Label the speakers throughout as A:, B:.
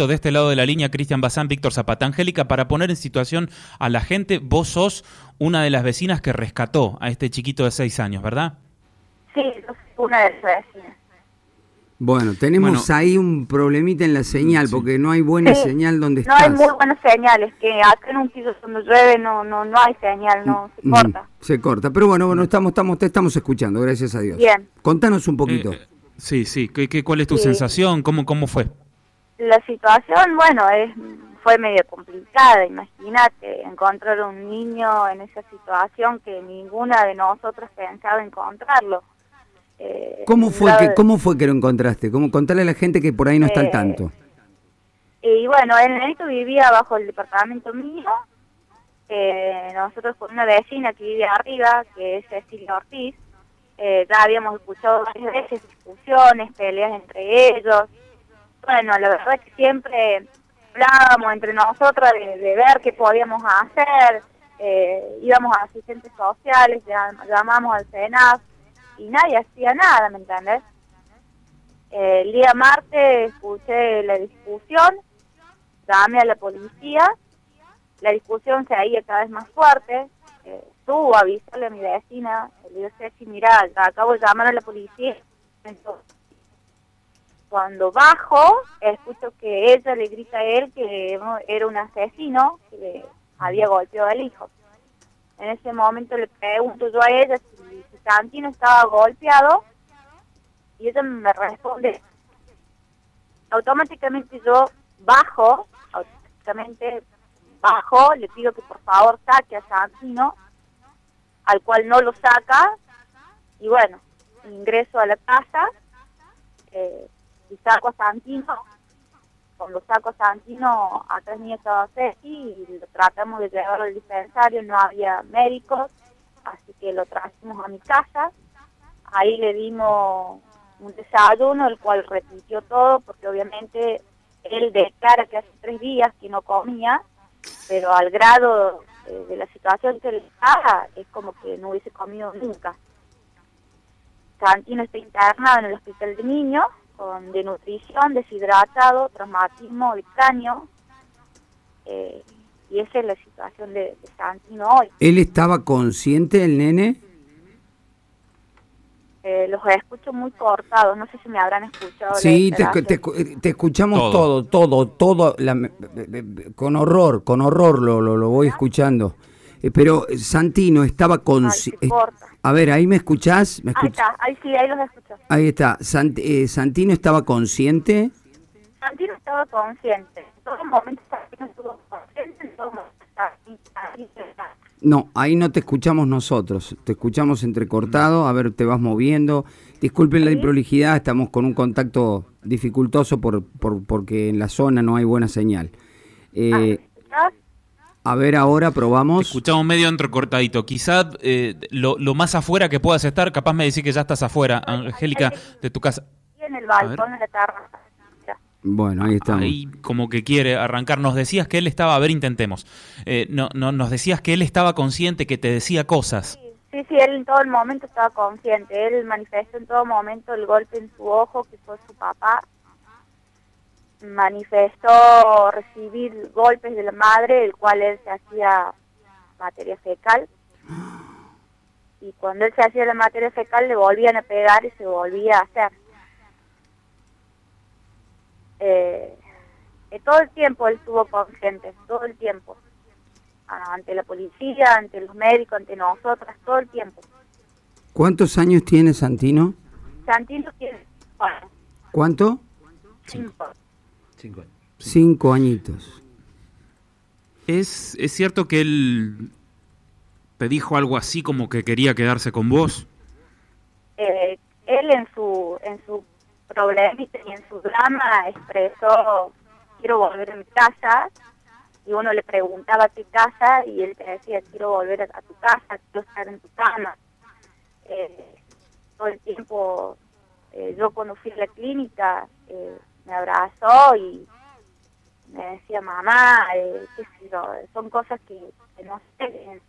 A: chiquito de este lado de la línea, Cristian Bazán, Víctor Zapata. Angélica, para poner en situación a la gente, vos sos una de las vecinas que rescató a este chiquito de 6 años, ¿verdad?
B: Sí, yo soy una de las vecinas.
C: Bueno, tenemos ahí un problemita en la señal, porque no hay buena señal donde estás.
B: No hay muy buenas señales, que acá en un piso cuando llueve no hay señal, no se corta.
C: Se corta, pero bueno, te estamos escuchando, gracias a Dios.
B: Bien.
C: Contanos un poquito.
A: Sí. ¿Cuál es tu sensación? ¿Cómo fue?
B: La situación, bueno, fue medio complicada. Imagínate encontrar un niño en esa situación que ninguna de nosotros pensaba encontrarlo.
C: ¿Cómo fue que lo encontraste? Contale a la gente que por ahí no está al tanto.
B: Y bueno, el nenito vivía bajo el departamento mío. Nosotros con una vecina que vive arriba, que es Cecilia Ortiz, ya habíamos escuchado varias veces discusiones, peleas entre ellos. Bueno, la verdad es que siempre hablábamos entre nosotros de ver qué podíamos hacer. Íbamos a asistentes sociales, llamamos al SENAF, y nadie hacía nada, ¿me entendés? El día martes escuché la discusión, llamé a la policía, la discusión se iba cada vez más fuerte, estuvo a avisarle a mi vecina, le digo, Ceci, mira, acabo de llamar a la policía. Entonces, cuando bajo, escucho que ella le grita a él que era un asesino, que le había golpeado al hijo. En ese momento le pregunto yo a ella si Santino estaba golpeado, y ella me responde. Automáticamente yo bajo, le pido que por favor saque a Santino, al cual no lo saca, y bueno, ingreso a la casa y saco a Santino. Cuando saco a Santino, atrás mío estaba Ceci y lo tratamos de llevar al dispensario, no había médicos, así que lo trajimos a mi casa. Ahí le dimos un desayuno, el cual repitió todo, porque obviamente él declara que hace 3 días que no comía, pero al grado de la situación que le estaba, es como que no hubiese comido nunca. Santino está internado en el hospital de niños, con desnutrición, deshidratado, traumatismo de cráneo, y esa es la situación de Santino hoy.
C: ¿Él estaba consciente, el nene?
B: Los escucho muy cortados, no sé si me habrán escuchado.
C: Sí, te escuchamos todo, con horror lo voy escuchando. Pero Santino estaba consciente. A ver, ¿ahí me escuchás?
B: Ahí está, ahí los escucho.
C: Ahí está. ¿Santino estaba consciente?
B: Santino estaba consciente. En todo momento Santino estuvo consciente, en todo momento
C: No, ahí no te escuchamos nosotros, te escuchamos entrecortado, a ver, te vas moviendo. Disculpen la improlijidad, estamos con un contacto dificultoso porque en la zona no hay buena señal. A ver, ahora probamos.
A: Te escuchamos medio entrecortadito. Quizá lo más afuera que puedas estar, capaz me decís que ya estás afuera, Angélica, de tu casa.
B: En el balcón, en la terraza.
C: Bueno, ahí estamos.
A: Ahí como que quiere arrancar. Nos decías que él estaba, a ver, intentemos. Nos decías que él estaba consciente, que te decía cosas.
B: Sí, él en todo el momento estaba consciente. Él manifestó en todo momento el golpe en su ojo, que fue su papá. Manifestó recibir golpes de la madre, el cual él se hacía materia fecal. Y cuando él se hacía la materia fecal, le volvían a pegar y se volvía a hacer. Todo el tiempo él estuvo consciente, todo el tiempo, ante la policía, ante los médicos, ante nosotras, todo el tiempo.
C: ¿Cuántos años tiene Santino?
B: Santino tiene 5 años.
C: ¿Cuánto?
B: 5.
C: 5 añitos.
A: ¿Es cierto que él te dijo algo así como que quería quedarse con vos?
B: Él en su problemita y en su drama expresó: quiero volver a mi casa, y uno le preguntaba qué casa y él te decía: quiero volver a tu casa, quiero estar en tu cama. Todo el tiempo, yo cuando fui a la clínica, me abrazó y me decía: mamá, qué sé yo, son cosas que no sé.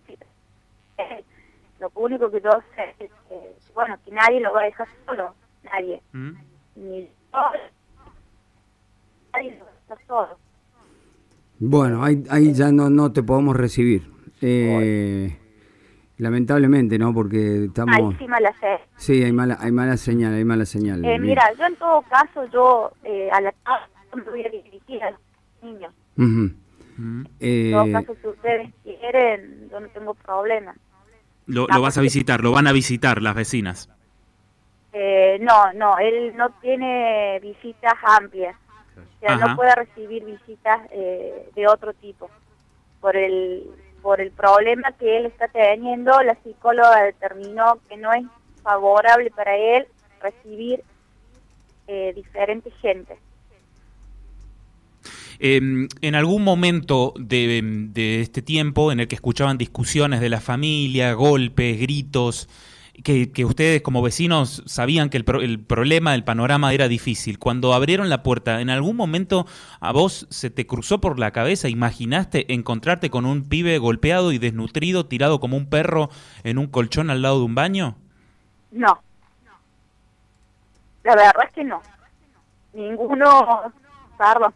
B: Lo único que yo sé es que, bueno, que nadie lo va a dejar solo. Nadie. Ni yo, nadie lo va a todo.
C: Bueno, ahí ya no te podemos recibir. Lamentablemente, ¿no? Porque estamos...
B: Ahí sí mala fe.
C: Sí, hay mala señal.
B: Mira, yo en todo caso, a la casa me voy a dirigir a los niños. En todo caso, si ustedes quieren, yo no tengo problema.
A: Lo vas a visitar, lo van a visitar las vecinas.
B: No, él no tiene visitas amplias. O sea, no puede recibir visitas de otro tipo. Por el problema que él está teniendo, la psicóloga determinó que no es favorable para él recibir diferente gente.
A: En algún momento de este tiempo en el que escuchaban discusiones de la familia, golpes, gritos, que ustedes como vecinos sabían que el problema, el panorama era difícil, cuando abrieron la puerta, ¿en algún momento a vos se te cruzó por la cabeza, imaginaste encontrarte con un pibe golpeado y desnutrido, tirado como un perro en un colchón al lado de un baño?
B: No. La verdad es que no. Ninguno, perdón.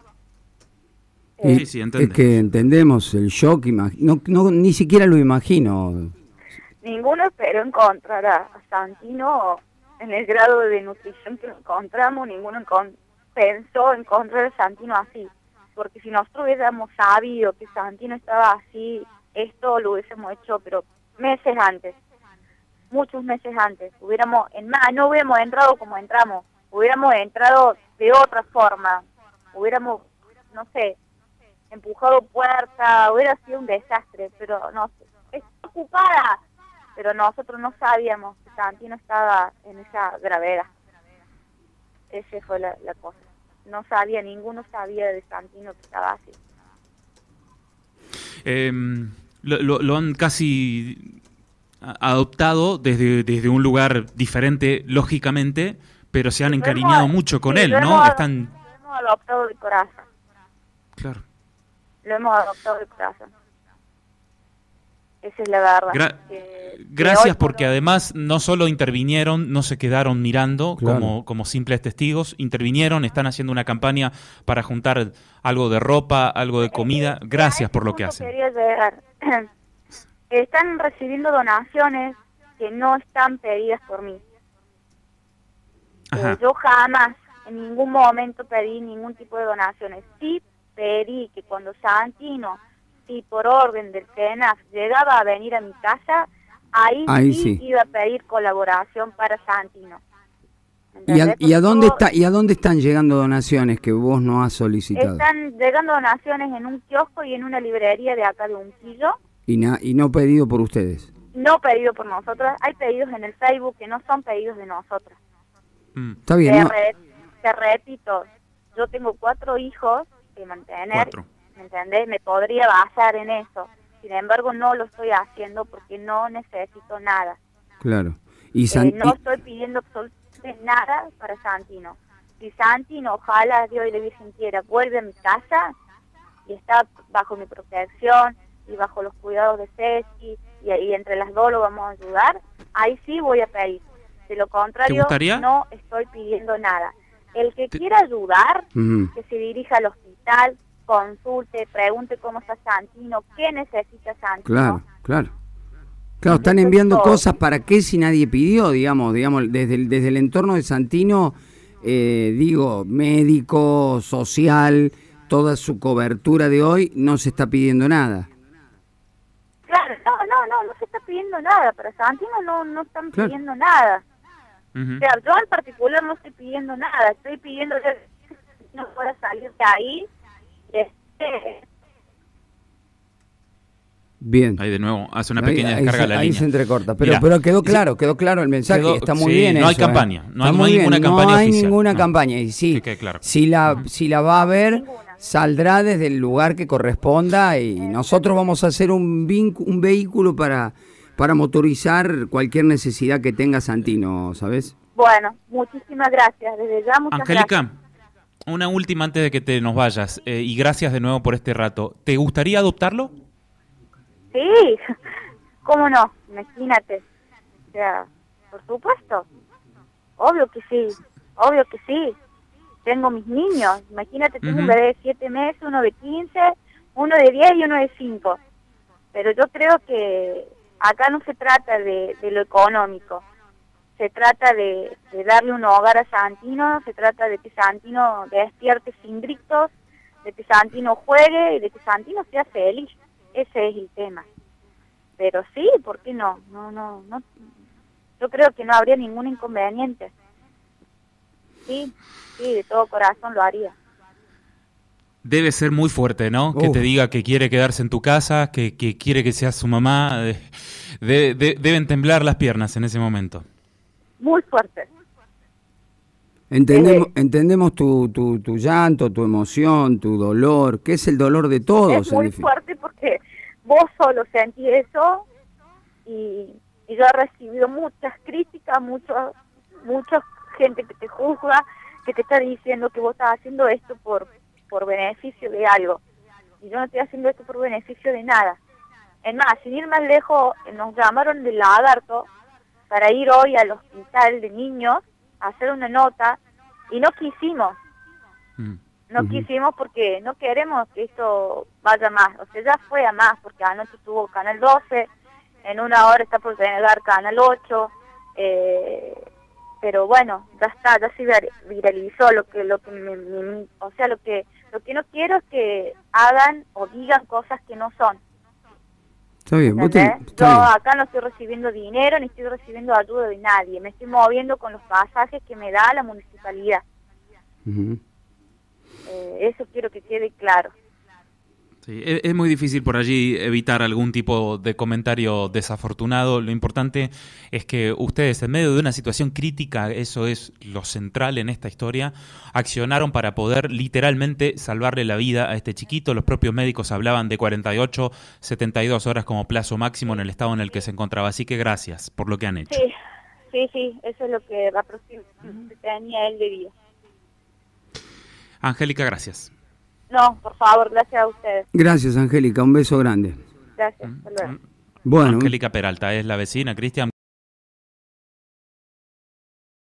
A: Sí, entendemos.
C: Es que entendemos el shock, ni siquiera lo imagino.
B: Ninguno esperó encontrar a Santino en el grado de nutrición que lo encontramos, ninguno pensó encontrar a Santino así, porque si nosotros hubiéramos sabido que Santino estaba así, esto lo hubiésemos hecho, pero meses antes, muchos meses antes, no hubiéramos entrado como entramos, hubiéramos entrado de otra forma, hubiéramos, no sé, empujado puerta, hubiera sido un desastre, pero no sé, está ocupada, pero nosotros no sabíamos que Santino estaba en esa gravedad. Esa fue la cosa. Ninguno sabía de Santino que estaba así.
A: Lo han casi adoptado desde un lugar diferente, lógicamente, pero se han encariñado mucho con él, ¿no?
B: Lo hemos adoptado de corazón.
A: Claro.
B: Lo hemos adoptado de corazón. Esa es la verdad.
A: Gracias, porque además no solo intervinieron, no se quedaron mirando como simples testigos, intervinieron, están haciendo una campaña para juntar algo de ropa, algo de comida. Gracias por lo que hacen.
B: Quería llegar. Están recibiendo donaciones que no están pedidas por mí. Yo jamás, en ningún momento pedí ningún tipo de donaciones. Sí pedí que cuando Santino, si por orden del CENAF llegaba a venir a mi casa, ahí sí iba a pedir colaboración para Santino.
C: ¿Y a dónde están llegando donaciones que vos no has solicitado?
B: Están llegando donaciones en un kiosco y en una librería de acá de Unquillo.
C: ¿Y no pedido por ustedes?
B: No pedido por nosotros. Hay pedidos en el Facebook que no son pedidos de nosotros.
C: Está bien.
B: Te repito, yo tengo 4 hijos que mantener.
A: 4.
B: ¿Me entendés? Me podría basar en eso. Sin embargo, no lo estoy haciendo porque no necesito nada.
C: Claro.
B: No estoy pidiendo absolutamente nada para Santino. Si Santino, ojalá Dios y la Virgen quiera, vuelve a mi casa y está bajo mi protección y bajo los cuidados de Ceci y entre las dos lo vamos a ayudar, ahí sí voy a pedir. De lo contrario, no estoy pidiendo nada. El que quiera ayudar, que se dirija al hospital, consulte, pregunte cómo está Santino, qué necesita Santino.
C: Claro, están enviando cosas para qué si nadie pidió, digamos desde el entorno de Santino, médico, social, toda su cobertura de hoy, no se está pidiendo nada.
B: Claro, no se está pidiendo nada, para Santino no están pidiendo nada. O sea, yo en particular no estoy pidiendo nada, estoy pidiendo que no pueda salir de ahí.
C: Bien.
A: Ahí de nuevo hace una pequeña descarga la línea.
C: Ahí se entrecorta, pero quedó claro el mensaje, está muy bien.
A: No hay campaña, no hay ninguna campaña oficial.
C: No hay ninguna campaña, y sí, si la va a haber, saldrá desde el lugar que corresponda y nosotros vamos a hacer un vehículo para motorizar cualquier necesidad que tenga Santino, ¿sabes?
B: Bueno, muchísimas gracias, desde ya muchas
A: Angélica,
B: gracias.
A: Una última antes de que te nos vayas, y gracias de nuevo por este rato. ¿Te gustaría adoptarlo?
B: Sí, ¿cómo no? Imagínate. O sea, por supuesto. Obvio que sí. tengo mis niños. Imagínate, tengo un bebé de 7 meses, uno de 15, uno de 10 y uno de 5. Pero yo creo que acá no se trata de lo económico. Se trata de darle un hogar a Santino, se trata de que Santino despierte sin gritos, de que Santino juegue y de que Santino sea feliz. Ese es el tema. Pero sí, ¿por qué no? No. Yo creo que no habría ningún inconveniente. Sí, de todo corazón lo haría.
A: Debe ser muy fuerte, ¿no? Que te diga que quiere quedarse en tu casa, que quiere que seas su mamá. Deben temblar las piernas en ese momento.
B: Muy fuerte.
C: Entendemos tu llanto, tu emoción, tu dolor, que es el dolor de todos.
B: Es muy fuerte porque vos solo sentís eso y yo he recibido muchas críticas, mucha gente que te juzga, que te está diciendo que vos estás haciendo esto por beneficio de algo. Y yo no estoy haciendo esto por beneficio de nada. Es más, sin ir más lejos, nos llamaron del Lagarto para ir hoy al hospital de niños a hacer una nota y no quisimos. No quisimos porque no queremos que esto vaya más. O sea, ya fue a más porque anoche tuvo Canal 12, en una hora está por llegar Canal 8, pero bueno, ya está, ya se viralizó lo que no quiero es que hagan o digan cosas que no son.
C: Está bien,
B: yo acá no estoy recibiendo dinero ni estoy recibiendo ayuda de nadie, me estoy moviendo con los pasajes que me da la municipalidad. Eso quiero que quede claro.
A: Sí, es muy difícil por allí evitar algún tipo de comentario desafortunado. Lo importante es que ustedes, en medio de una situación crítica, eso es lo central en esta historia, accionaron para poder literalmente salvarle la vida a este chiquito. Los propios médicos hablaban de 48, 72 horas como plazo máximo en el estado en el que se encontraba. Así que gracias por lo que han hecho.
B: Sí, eso es lo que aproximadamente tenía él de vida.
A: Angélica, gracias.
B: No, por favor, gracias a ustedes.
C: Gracias, Angélica, un beso grande.
B: Gracias, hasta luego.
C: Bueno.
A: Angélica Peralta es la vecina, Cristian.